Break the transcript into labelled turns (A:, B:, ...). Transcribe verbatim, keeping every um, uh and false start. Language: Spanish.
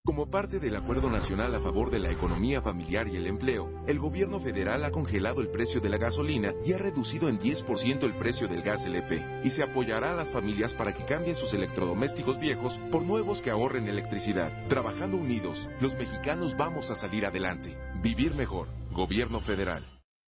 A: Como parte del Acuerdo Nacional a favor de la economía familiar y el empleo, el gobierno federal ha congelado el precio de la gasolina y ha reducido en diez por ciento el precio del gas L P, y se apoyará a las familias para que cambien sus electrodomésticos viejos por nuevos que ahorren electricidad. Trabajando unidos, los mexicanos vamos a salir adelante. Vivir mejor. Gobierno federal.